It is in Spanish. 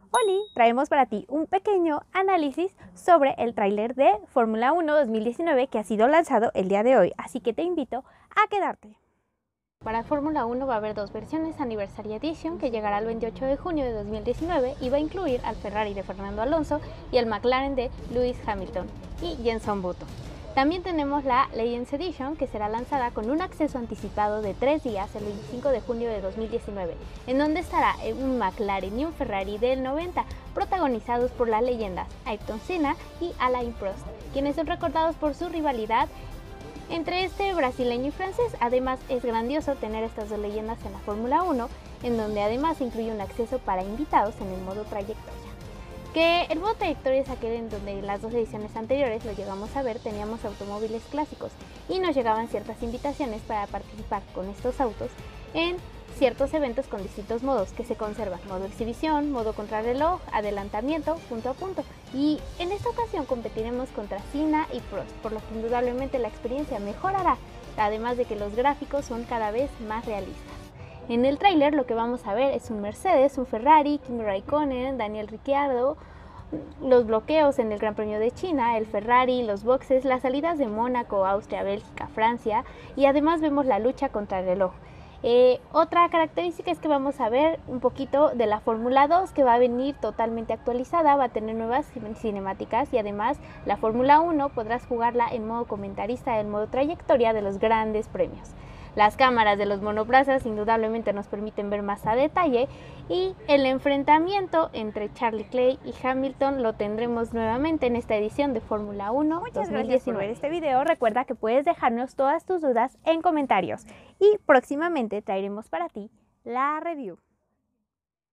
Hoy traemos para ti un pequeño análisis sobre el tráiler de Fórmula 1 2019 que ha sido lanzado el día de hoy, así que te invito a quedarte. Para Fórmula 1 va a haber dos versiones, Anniversary Edition, que llegará el 28 de junio de 2019 y va a incluir al Ferrari de Fernando Alonso y el McLaren de Lewis Hamilton y Jenson Button. También tenemos la Legends Edition, que será lanzada con un acceso anticipado de 3 días el 25 de junio de 2019, en donde estará un McLaren y un Ferrari del 90, protagonizados por las leyendas Ayrton Senna y Alain Prost, quienes son recordados por su rivalidad entre este brasileño y francés. Además, es grandioso tener estas dos leyendas en la Fórmula 1, en donde además incluye un acceso para invitados en el modo trayectoria. Que el modo trayectoria es aquel en donde en las dos ediciones anteriores lo llegamos a ver, teníamos automóviles clásicos y nos llegaban ciertas invitaciones para participar con estos autos en ciertos eventos con distintos modos que se conservan: modo exhibición, modo contrarreloj, adelantamiento, punto a punto. Y en esta ocasión competiremos contra Senna y Prost, por lo que indudablemente la experiencia mejorará, además de que los gráficos son cada vez más realistas. En el tráiler lo que vamos a ver es un Mercedes, un Ferrari, Kimi Raikkonen, Daniel Ricciardo, los bloqueos en el Gran Premio de China, el Ferrari, los boxes, las salidas de Mónaco, Austria, Bélgica, Francia, y además vemos la lucha contra el reloj. Otra característica es que vamos a ver un poquito de la Fórmula 2, que va a venir totalmente actualizada, va a tener nuevas cinemáticas, y además la Fórmula 1 podrás jugarla en modo comentarista, en modo trayectoria de los grandes premios. Las cámaras de los monoplazas indudablemente nos permiten ver más a detalle, y el enfrentamiento entre Charlie Clay y Hamilton lo tendremos nuevamente en esta edición de Fórmula 1 Muchas 2019. gracias por ver este video. Recuerda que puedes dejarnos todas tus dudas en comentarios y próximamente traeremos para ti la review.